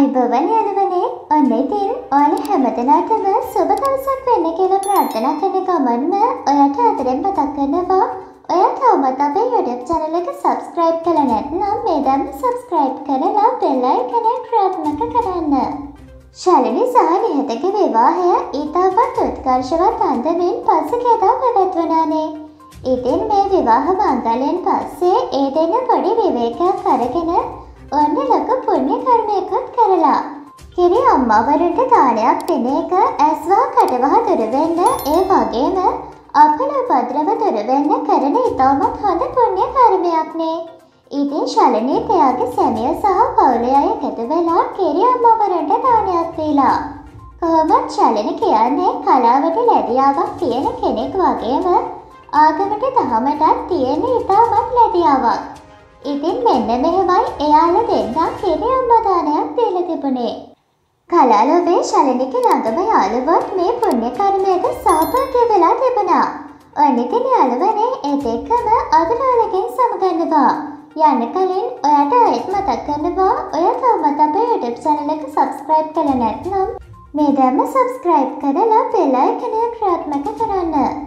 අයිබෝවන් යාළුවනේ ඔන්න ඉතින් ඔයාලා හැමදෙනාටම සුබ දවසක් වෙන්න කියලා ප්‍රාර්ථනා කරන ගමන්ම ඔයාට ආදරෙන් මතක් කරනවා ඔයා තවමත් අපේ YouTube channel එක subscribe කරලා නැත්නම් මේ දැන්ම subscribe කරලා bell icon එක ක්‍රියාත්මක කරන්න. ශාලිනී සහ නිහතගේ විවාහය ඊටවත් උත්කර්ෂවත් අන්දමින් පසුගියදා පැවැත්වුණානේ. ඉතින් මේ විවාහ මංගලයෙන් පස්සේ ඒ දෙන්න පොඩි විවේකයක් අරගෙන ඔන්න ලොකු පුණ්‍ය කර්මයකුත් කරලා කිරි අම්මාවරුන්ට දානයක් දෙන එක ඇස්වා කටවහ දුර වෙන්න ඒ වගේම අපල උපද්‍රව දුර වෙන්න කරන ඉතාමත් හොඳ පුණ්‍ය කර්මයක්නේ. ඉතින් ශාලිනී එයාගේ සැමියා සහ පවුලේ අය එකතු වෙලා කිරි අම්මාවරුන්ට දානයක් දීලා. කොහොමත් ශාලිනී කියන්නේ කලාවට ලැබියාවක් තියෙන කෙනෙක් වගේම ආගමට දහමටත් තියෙන ඉතාමත් ලැබියාවක්. ඉතින් මෙන්න මෙහෙමයි එයාලා දෙන්නා කිරි අම්මා දානයක් දීලා තිබුණේ. කලාලෝවේ ශාලිනීගේ ළඟම යාළුවොත් මේ පුණ්‍ය කර්මයට සහභාගී වෙලා තිබුණා. ඔනිතින් යාළුවනේ ඒත් එක්කම අද ඔයාලගෙන් සමුගන්නවා. යන්න කලින් ඔයාට ආයෙත් මතක් කරනවා ඔයා තවමත් අපේ YouTube channel එක subscribe කරලා නැත්නම් මේ දැන්ම subscribe කරලා bell icon එක ක්‍රියාත්මක කරන්න.